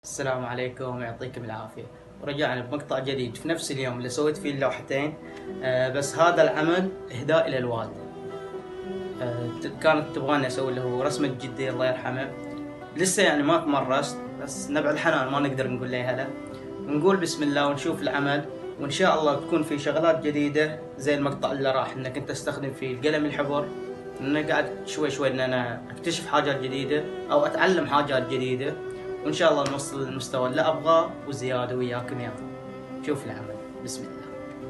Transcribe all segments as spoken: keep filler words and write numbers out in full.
السلام عليكم ويعطيكم العافية. ورجعنا بمقطع جديد في نفس اليوم اللي سويت فيه اللوحتين. آه بس هذا العمل إهداء إلى الوالدة. آه كانت تبغاني أسوي له رسمة جدي الله يرحمه. لسه يعني ما تمرست، بس نبع الحنان ما نقدر نقول لها هلا. نقول بسم الله ونشوف العمل، وإن شاء الله تكون في شغلات جديدة زي المقطع اللي راح إنك كنت أستخدم فيه القلم الحبر. إن قاعد شوي شوي إن أنا أكتشف حاجات جديدة أو أتعلم حاجات جديدة، وإن شاء الله نوصل للمستوى اللي أبغاه وزيادة وياكم يا رب. شوف العمل بسم الله.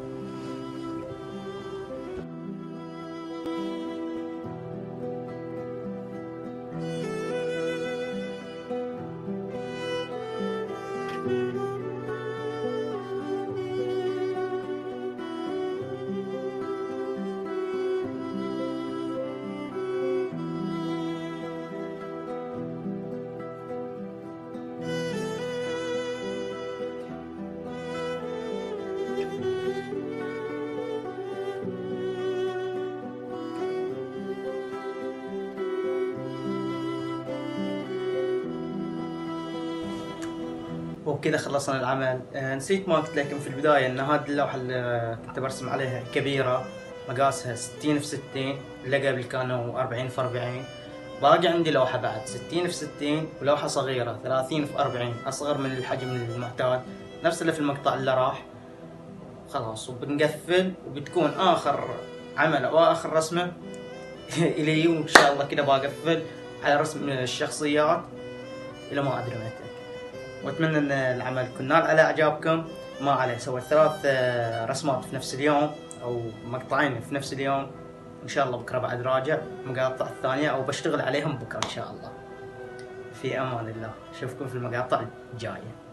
وبكذا خلصنا العمل. آه نسيت ما قلت لكم في البداية ان هذه اللوحة اللي كنت برسم عليها كبيرة، مقاسها ستين في ستين، اللي قبل كانوا أربعين في أربعين. باقي عندي لوحة بعد ستين في ستين، ولوحة صغيرة ثلاثين في أربعين، أصغر من الحجم المعتاد، نفس اللي في المقطع اللي راح. خلاص وبنقفل، وبتكون آخر عمل أو آخر رسمة إلي، وإن شاء الله كده بقفل على رسم الشخصيات إلى ما أدري متى. واتمنى ان العمل يكون نال على اعجابكم. ما عليه، سويت ثلاث رسمات في نفس اليوم او مقطعين في نفس اليوم. ان شاء الله بكره بعد راجع المقاطع الثانيه او بشتغل عليهم بكره ان شاء الله. في امان الله، اشوفكم في المقاطع الجايه.